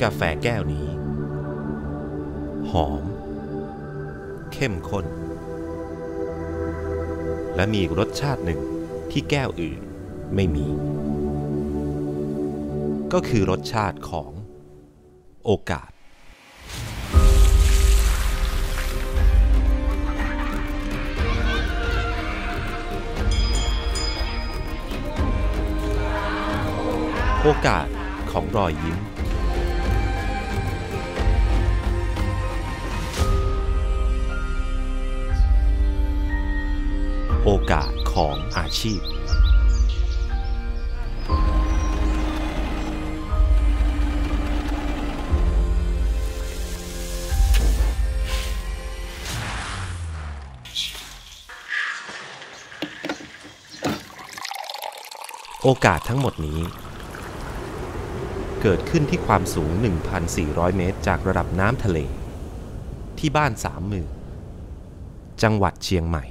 กาแฟแก้วนี้หอมเข้มข้นและมีรสชาติหนึ่งที่แก้วอื่นไม่มีก็คือรสชาติของโอกาสโอกาสของรอยยิ้มโอกาสของอาชีพโอกาสทั้งหมดนี้เกิดขึ้นที่ความสูง 1,400 เมตรจากระดับน้ำทะเลที่บ้าน30,000จังหวัดเชียงใหม่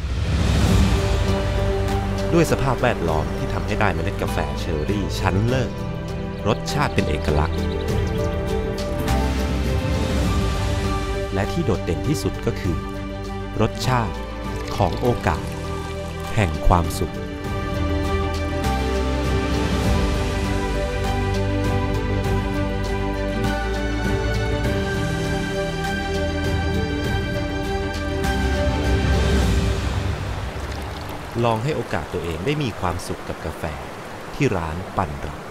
ด้วยสภาพแวดล้อมที่ทำให้ได้เมล็ดกาแฟเชอร์รี่ชั้นเลิศรสชาติเป็นเอกลักษณ์และที่โดดเด่นที่สุดก็คือรสชาติของโอกาสแห่งความสุขลองให้โอกาสตัวเองได้มีความสุขกับกาแฟที่ร้านปั่นรัก